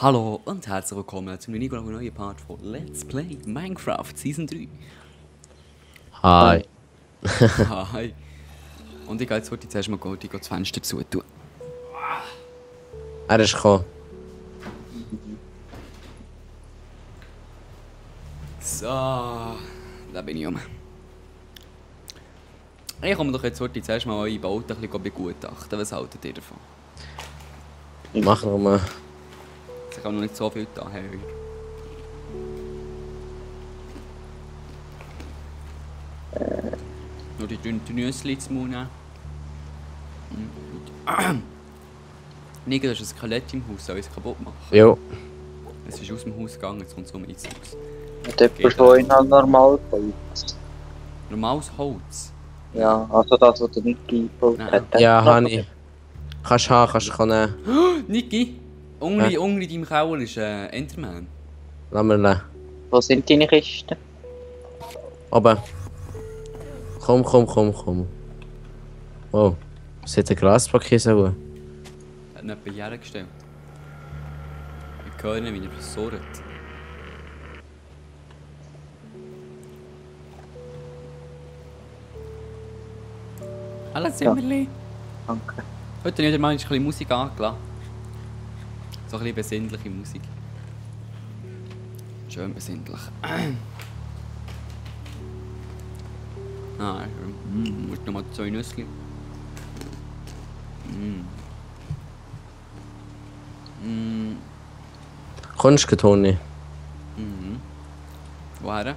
Hallo und herzlich willkommen zum neuen Part von Let's Play Minecraft Season 3. Hi. Hi. Und ich gehe jetzt zuerst mal das Fenster zu tun. Er ist gekommen. So, da bin ich um. Ich komme doch jetzt zuerst mal eure Bauten ein bisschen begutachten. Was haltet ihr davon? Mach nochmal. Ich habe noch nicht so viel da. Nur die dünnen Nüsse zu nehmen. Nico, da ist ein Skelett im Haus, soll ich es kaputt machen? Jo. Es ist aus dem Haus gegangen, jetzt kommt es um ins Haus. Und jemand vorhin halt normal Holz. Normales Holz? Ja, also das, was du nicht eingebaut Nein. hast. Ja, Hani. Kannst du haben, kannst du nehmen. Niki, unter deinem Keller ist Enderman. Lass mal nehmen. Wo sind deine Kisten? Oben. Komm. Oh. Was hat der Glaspaket so? Er hat ihn jemand hergestellt. Ich höre ihn, wie er versorgt. Hallo Zimmerli. Danke. Heute habe ich wieder mal ein bisschen Musik angelassen. So ein bisschen besinnliche Musik. Schön besinnlich. Muss nochmal 2 Nüsse. Kommst du, Toni? Woher?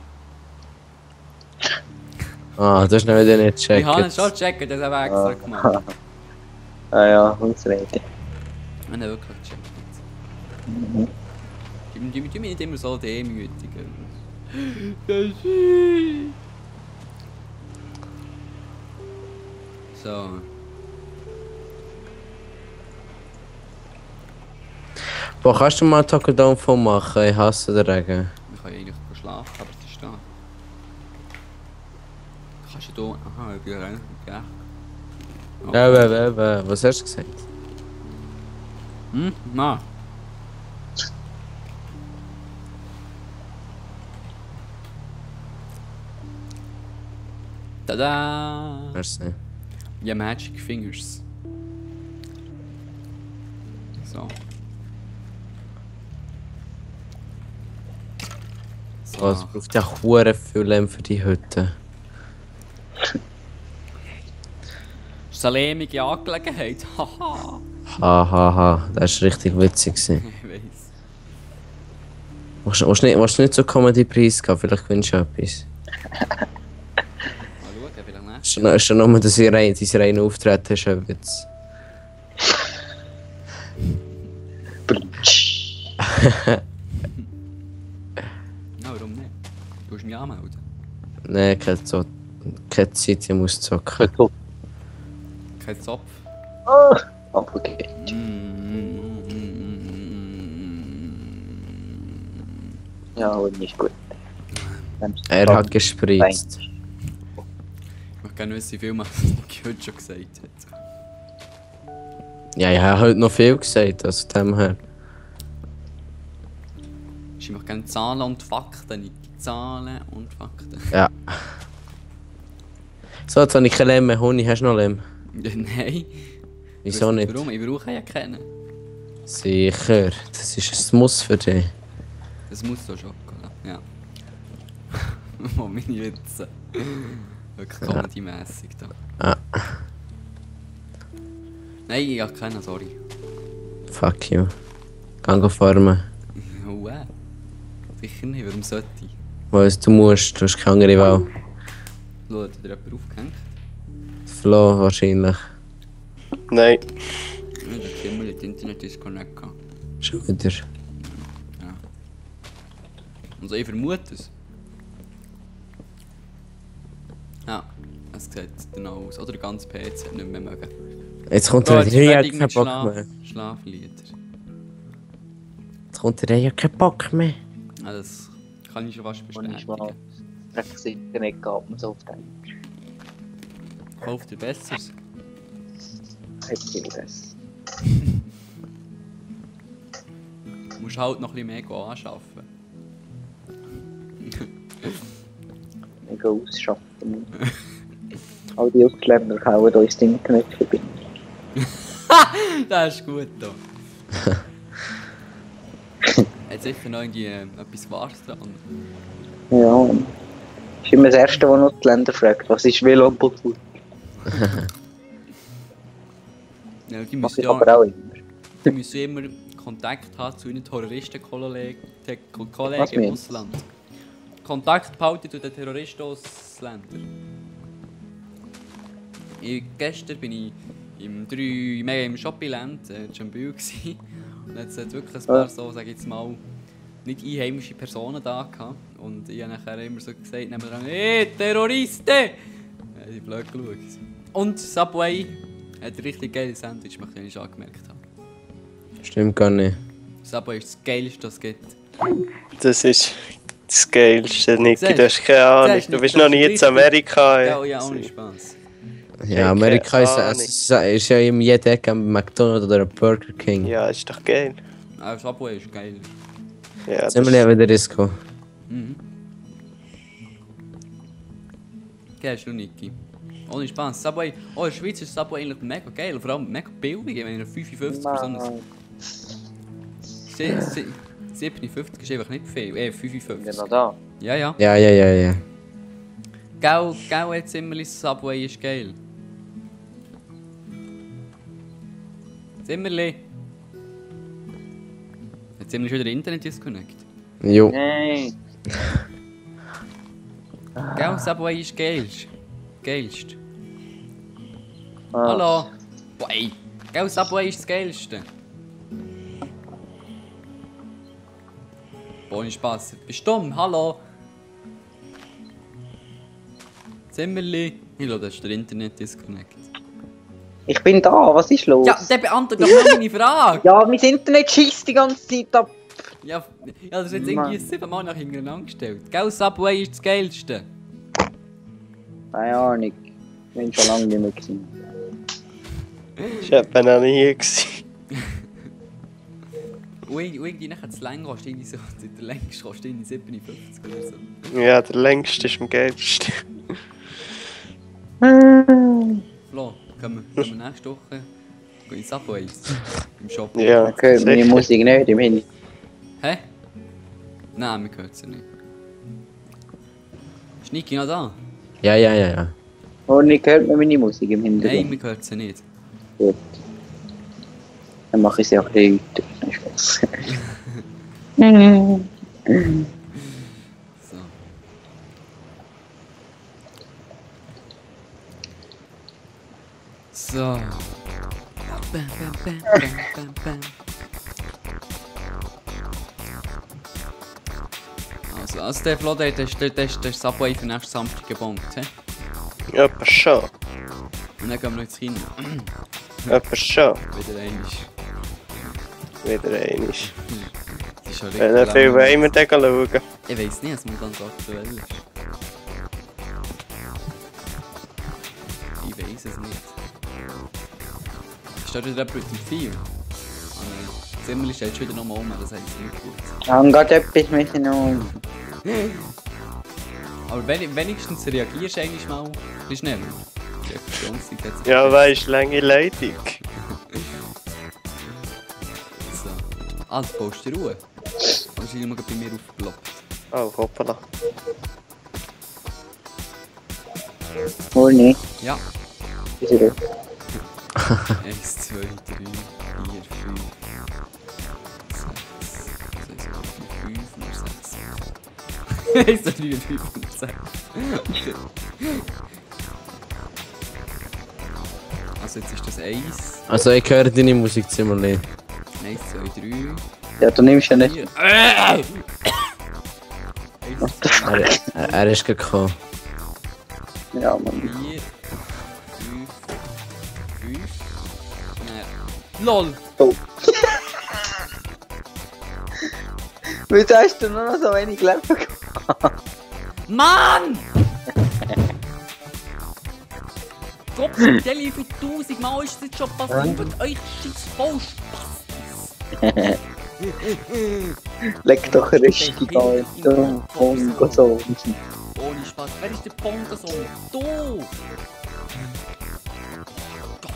Ah, das ist noch wieder nicht Ich habe ihn gecheckt. schon gecheckt, das habe ich extra gemacht. Ah ja, Ausrede. Ich habe ihn wirklich gecheckt. Die mich nicht immer so demütigen. So. Boah, kannst du mal Taco Down von machen? Ich hasse den Regen. Ich kann ja eigentlich schlafen, aber es ist da. Kannst du da... Aha, ich bin rein. Ja. Was hast du gesagt? Na. Tada! Merci. Ja, Magic Fingers. So. Oh, es braucht ja hure viel Lehm für die Hütte. Ist eine lähmige Angelegenheit. Haha. Hahaha, das war richtig witzig. Ich weiß. Willst du nicht so Comedy-Preis geben? Vielleicht gewinnst du etwas. Mal schauen, vielleicht nicht. Ist schon nur, dass dein reiner Auftritt ist, ein Witz. Ja, warum nicht? Du musst mich anmelden. Nein, keine Zeit, ich muss zocken. Kein Zopf. Aber geht. Ja, und nicht gut. Er hat gespritzt. Ich möchte gerne wissen, wie viel man Niki heute schon gesagt hat. Ja, ich habe heute noch viel gesagt, also dem her. Ich möchte gerne Zahlen und Fakten, Niki. Zahlen und Fakten. Ja. So, jetzt habe ich kein Lehm mehr. Honig, hast du noch Lehm? Nein. Wieso nicht? Warum? Ich brauche ja keinen. Sicher, das ist ein Muss für dich. Das muss so Schokolade, ja. Oh, meine Witze. Wirklich comedy-mässig da. Ah. Nein, ich habe keinen, sorry. Fuck you. Geh farmen. Oh, sicher nicht, warum sollte ich? Weil du musst, du hast keine andere Wahl. Schau, hat dir jemand aufgehängt? Flo wahrscheinlich. Nein. Ja, der Zimmer hat Internet-Disconnect gehabt. Schon wieder. Ja. Also ich vermute es. Ja, es sieht dann auch aus. Oder der ganze PC hat nicht mehr mögen. Jetzt kommt Oh, er jetzt wieder. ist Ich hab fertig keinen mit Bock mehr. Schlaflieder. Jetzt kommt er, ich hab keinen Bock mehr. Ja, das kann ich schon fast Und bestätigen. ich mal das Internet geht man so auf den. Kauft ihr Besseres? Hätte ich das. musst halt noch ein bisschen mehr anschaffen. Mega ausschaffen. All die Ausländer hauen uns das Internet verbinden. Das ist gut da. Hat sicher noch irgendwie etwas Wahres dran. Ja. Das ist immer das Erste, was noch die Länder fragt. Was ist WLAN-Kultur? Ja, die Mach müssen ich aber auch immer. die müssen immer Kontakt haben zu ihren Terroristenkollegen Was im meinst du? Ausland. Kontakt behalten zu den Terroristen aus Ländern. Gestern bin ich im Shoppingland, Jambil gsi. Und jetzt hat wirklich ein paar so, sag ich jetzt mal, nicht einheimische Personen da gehabt. Und ich habe nachher immer so gesagt, nebenan, hey, Terroristen! Die blöd geschaut. Und Subway hat ein richtig geiles Sandwich gemacht, den ich schon angemerkt habe. Stimmt gar nicht. Subway ist das Geilste, das es gibt. Das ist das Geilste, Niki. Siehst Du hast keine Ahnung. siehst Du bist nicht, noch das nie ist in Amerika. ey. Ja, ja, ohne Spaß. Ja, Amerika keine ist ja in jeder Ecke ein McDonald's oder ein Burger King. Ja, ist doch geil. Aber Subway ist geil. Ja, Jetzt sind wir ja wieder Disco. Mhm. Kennst du Niki? Ohne Spaß. Subway, in der Schweiz ist Subway eigentlich mega geil, vor allem mega billig. Ich meine, 55 Personen. 57 ist einfach nicht viel. 55. Ja, noch da. Ja, ja. Ja. Gau jetzt immer Subway ist geil. Zimmerli. Jetzt sind wir schon wieder Internet disconnect. Jo. Nein. Gau, Subway ist geilst. Geilst. Ah. Hallo. Boah, ey. Gau, Subway ist das geilste. Boah, ohne Spaß. Bist du dumm? Hallo. Zimmerli. Ich glaube, das ist der Internet disconnect. Ich bin da, was ist los? Ja, der beantwortet doch mal meine Frage. Ja, mein Internet schießt die ganze Zeit ab. Ja, das ist jetzt Mann. irgendwie 7 Mal nach hintereinander gestellt. Gell, Subway ist das geilste. Keine Ahnung. Ich bin schon lange nicht mehr gewesen. Ich war noch nie gewesen. Und irgendwie nachher das Länge kostet irgendwie so, der längste kostet irgendwie 57 oder so. Ja, der längste ist am geilsten. Flo, können wir nächste Woche gehen in Subway im Shop? Ja, Okay, meine sicher. Musik nicht im Hintergrund. Hä? Nein, wir hören sie nicht. Ist Niki noch da? Ja. Und ich hört man meine Musik im Nein, Hintergrund. wir hören sie nicht. Gut. Dann mache ich sie auch ein bisschen weiter. Nein, Spaß. So. So. Bam, bam, bam. Also der Flo, der ist Subway für nächsten Samstag gebongt, hä? Ja, aber schon. Und dann gehen wir noch ins Kino. Aber schon. Wieder einmal. Wieder einmal. Das ist schon richtig Wenn viel lang. wollen wir dann schauen. Ich weiss nicht, was man ganz aktuell ist. Ich weiss es nicht. Steht wieder jemand mit dem Vieh? Zimmerli steht schon wieder nochmal um, das heisst nicht gut. Ich habe gerade etwas mitgenommen. Aber wenigstens reagierst du eigentlich mal ein bisschen schneller. Die Reaktionszeit hat sich Ja, weisst, lange Leitung. so. Ah, du brauchst die Ruhe. Dann ist immer bei mir aufgeploppt. Oh, hoppala. Wohl nicht. Ja. Ist er 1, 2, 3, 4, 5, 6. 1, 2, 3, 4, 5, 6. Also jetzt ist das 1, Also ich höre deine Musik ziemlich nicht. 1, 2, 3, Ja, du nimmst ja nicht. 4. 1, 2, Er ist gekommen. Ja, Mann. 4, 5. LOL! Oh. Wieso hast du nur noch so wenig Leben gehabt? Mann! Gott, wie viel 1000 Mal ist das jetzt schon passiert? Euch scheiß voll Spaß! Leg doch richtig an, du Pongo-Sohn. Ohne Spaß. Wer ist der Pongo-Sohn? Du! Gott.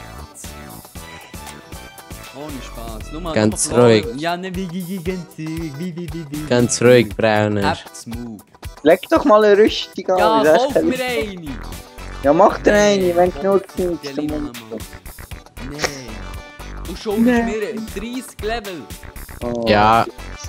Ohne Spaß. Nur mal Ganz nur mal ruhig. Ja, ne, wie. Ganz ruhig, Brauner. Smooth. Leg doch mal eine Rüstung an. Ja, wie das kauf kann- mir eine! Ja, mach dir eine, wenn du genug Zeit Ja, hast. lieber dann Mann. musst Nee. Du schaust Nee. mir 30 Level. du. Oh, Ja.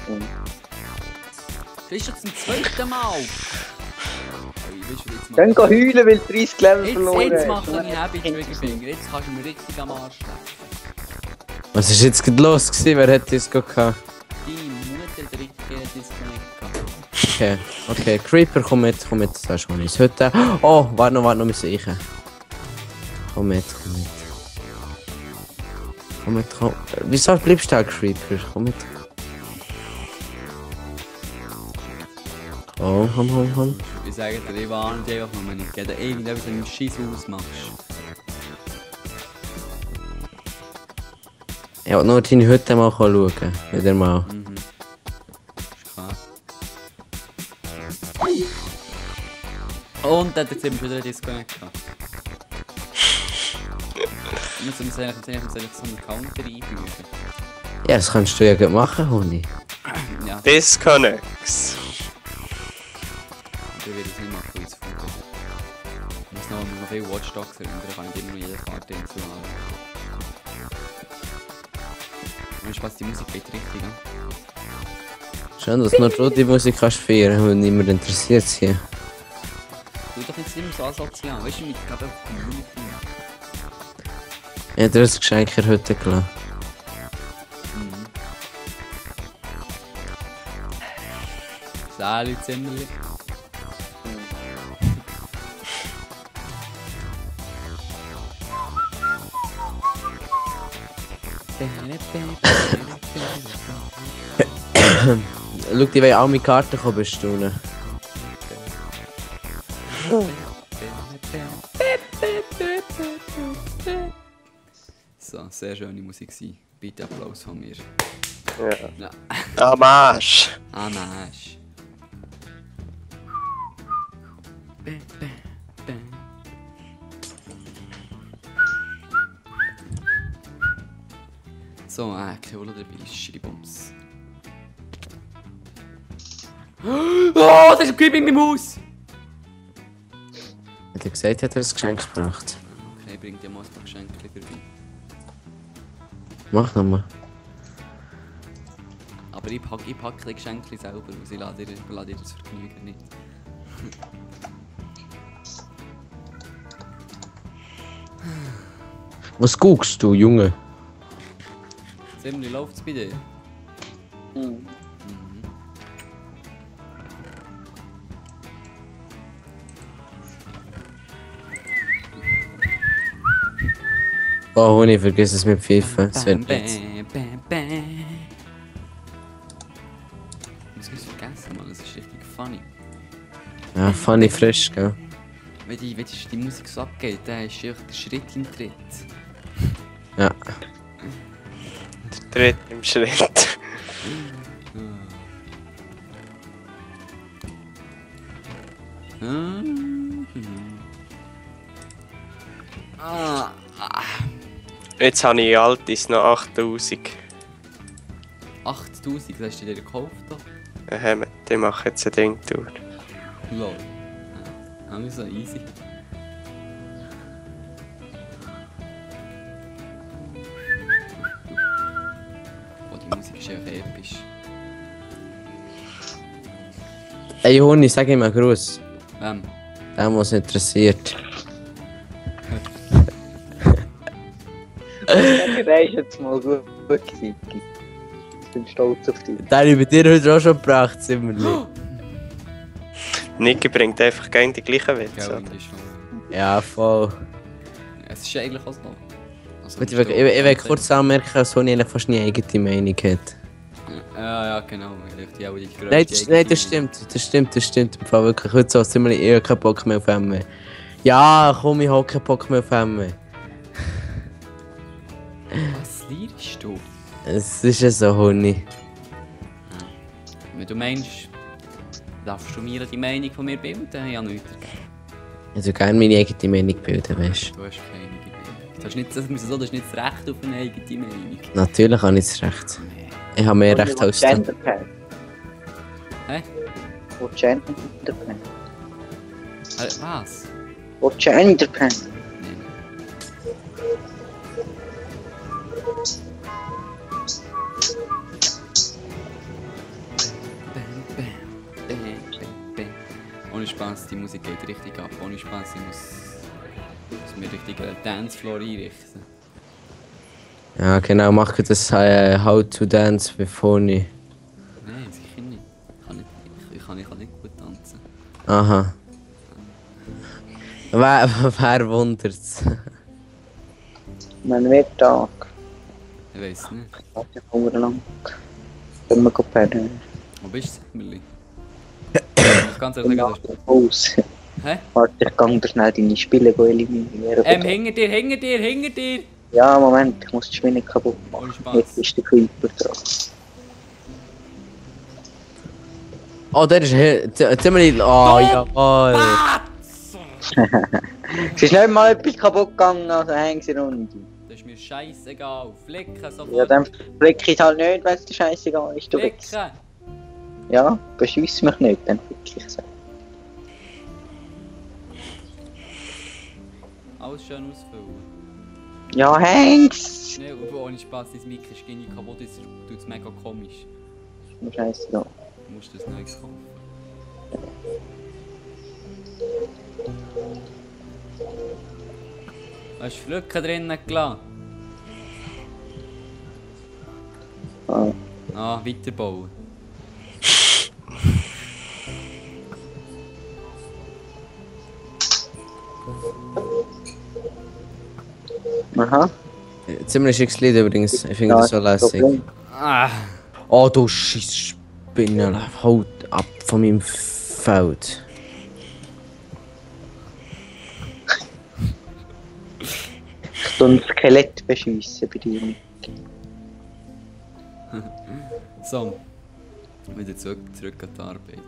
Das ist schon zum zweiten Mal. Ey, weißt du, jetzt Dann geh heulen, weil du 30 Level verloren Jetzt hast. mach ich einen Happy Triggerfinger. Jetzt kannst du mir richtig am Arsch lecken. Was ist jetzt gerade los gewesen? Wer hat das gehabt? Deine Mutter hat richtig Disconnect gehabt. Okay. Creeper, komm mit, das ist schon nicht. Heute. Oh, warte noch, wir müssen ich. Komm mit. Wieso bleibst du da, Creeper? Komm mit. Komm. Ich sage dir, ich warne dich einfach nur nicht. Wenn du irgendetwas in einem Scheiß ausmachst. Ich wollte nur deine Hütte mal schauen. Wieder mal. Ist klar. Und dann hat jetzt eben wieder ein Disconnect gehabt. Wir müssen eigentlich so einen Counter einfügen. Ja, das kannst du ja gut machen, Huni. Ja, Disconnects. ich will das nicht machen, weil es funktioniert. Ich muss noch viel Watch Dogs erinnern, dann kann ich immer noch jedes Part hinzuhaben. Und Spaß, die Musik geht richtig an. Schön, dass nur du die Musik kannst feiern und niemand interessiert es hier. Tu doch jetzt immer so asozial, weißt du, mit gerade auf die Community. Ich habe dir das Geschenk in der Hütte gelassen. Sali Zimmerli. Schau, die wollen auch mit Karten kommen bestaunen. So, sehr schöne Musik gewesen. Bitte Applaus von mir. Ja. Ja. Am Arsch. Anasch. So, Kohle dabei, Schiribums. Oh, das ist ein Creep in meinem Haus! Hat er gesagt, hat er das Geschenk gebracht? Okay, bring dir mal ein paar Geschenke vorbei. Mach nochmal. Aber ich packe die Geschenke selber aus, ich lade dir das Vergnügen nicht. Was guckst du, Junge? Ziemlich läuft es bei dir? Oh, Huni, vergiss es mit Pfeifen. Es wird Bam, nichts. bam, bam. Ich muss es vergessen, Mann, das ist richtig funny. Ja, funny frisch, gell? Wenn die Musik so abgeht, dann ist einfach der Schritt im Tritt. Ja. Der Tritt im Schritt. Ah, Jetzt habe ich Altis noch 8000. 8000, das hast du dir gekauft? Die machen jetzt ein Ding durch. Lol. Haben wir so easy. Oh, die Musik ist einfach episch. Ey, Huni, sag ihm einen Gruß. Wem? Was interessiert. Der ist jetzt mal gut gewesen. Ich bin stolz auf dich. Den habe ich bei dir heute auch schon gebracht, Zimmerli. Niki bringt einfach gerne die gleichen Witze. Gell, oder? irgendwie schon. Ja, voll. Es ist eigentlich auch so. Also, Gut, ich will kurz anmerken, dass Huni eigentlich fast nie eigene Meinung hat. Ja, genau. Die auch die grösste Nein, das stimmt. Im Fall wirklich. Heute so Zimmerli, ich habe keinen Bock mehr auf MW. Ja, komm, ich habe keinen Bock mehr auf MW. Was liest du? Es ist ja so, Huni. du meinst, darfst du mir die Meinung von mir bilden? Ich habe nichts dagegen. Ich würde gerne meine eigene Meinung bilden, weißt Du hast keine eigene Meinung. Das ist nicht das Recht auf eine eigene Meinung. du. Natürlich habe ich das Recht. Ich habe mehr Recht als du. Genderpad. Hä? Wo Genderpad? Was? Wo Genderpad? Nein. Ohne Spaß, die Musik geht richtig ab. Ohne Spaß, ich muss mir richtig einen Dancefloor einrichten. Ja, genau, mache das How to Dance with Phony. Nein, sicher nicht. Ich kann nicht gut tanzen. Aha. Wer wundert's? Man wird Tag. Ich weiß nicht. Warte, ich komme lang. Können wir pennen? Wo bist du, Simmerli? Ich muss ganz ehrlich sagen, das Aus. Hä? Warte, ich kann dir schnell deine Spiele eliminieren. hinter dir! Ja, Moment, ich muss die Spiele kaputt Ohne machen. Spaß. Jetzt ist der Creeper dran. Oh, der ist ziemlich. Oh, jawohl. Es ist nicht mal etwas kaputt gegangen, also hängen sie runter. Das ist mir scheißegal. Flicken sofort. Ja, dann flick ich halt nicht, wenn es dir scheißegal ist. Du Wichs. Flicken! Ja, beschiss mich nicht, dann flick ich so. Alles schön ausfüllen. Ja, häng's! Nee, aber ohne Spaß, dein Mic ist gegen kaputt, jetzt tut es mega komisch. Ist mir scheißegal. Du musst das Neues kaufen. Hast du Flücken drinnen gelassen? Ah. Ah, weiterbauen. Aha. Ziemlich schickes Lied übrigens. Ich finde das so lässig. Problem. Ah! Oh, du scheiß Spinne. Haut ab von meinem Feld. Ich tue ein Skelett beschiessen bei dir. So. Wieder zurück an die Arbeit.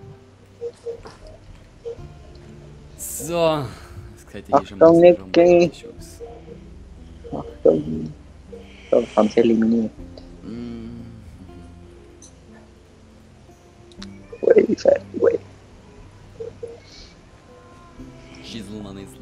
So. Das sieht hier schon Achtung, mal so Niki. romantisch aus. Achtung. So, ich kann es eliminieren. Mm. Way, fertig, way. Schieselmann ist.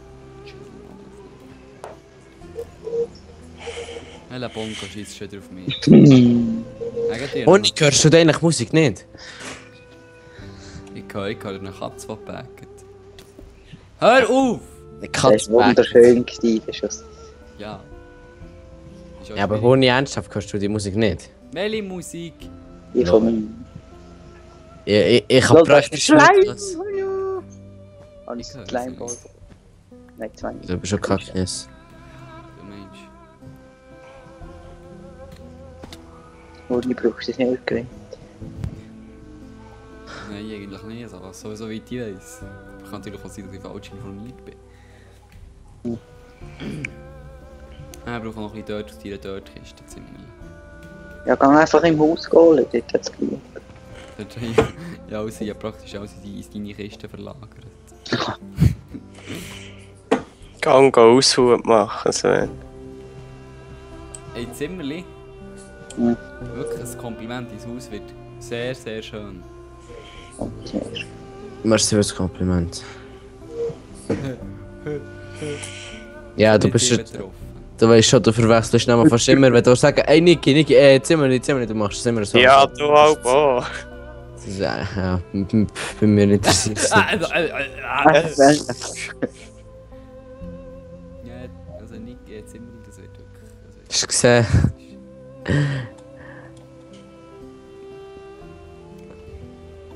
Hella Bonko schießt schon wieder auf mich. Eigentlich Und hörst du denn eigentlich Musik nicht? Ich höre eine Katze, die päcket. Hör auf! Eine Das war Katze. wunderschön gewesen, der Schuss. Ja. Ist auch Ja, aber schwierig. ohne ernsthaft hörst du die Musik nicht. Welche Musik? Ich komme. Ich hab praktisch nicht das. Und Ich höre das Slime es Ball. Nein, zwei. Du bist schon Kacknis. Du meinst. Uli brauchst du es nicht geredet. Nein, eigentlich nicht. Also, so weit ich weiss. Kann natürlich auch sein, dass ich falsch informiert bin. Er braucht noch ein bisschen Dirt aus deiner Dirtkiste ziemlich. Ja, geh einfach im Haus holen, dort hat es genug. Dort ja, also, ich habe praktisch alles in deine Kiste verlagert. Gang Aushut machen, Sven. Hey Zimmerli, Hm. wirklich ein Kompliment, dein Haus wird sehr, sehr schön. Merci für das Kompliment. Ja, du Nicht bist viel schon, betroffen. du weißt schon, du verwechselst nicht fast immer, wenn du sagst, ey Niki, Zimmerli, du machst es immer so. Ja, du auch. Oh. Das ist, ja, bei mir interessiert es nicht. Ja, also nicht Zimmerli, das wird wirklich... Hast du gesehen?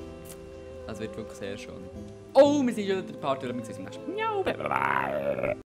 Das wird wirklich sehr schön. Oh, wir sind schon in der Party, wir sind im nächsten...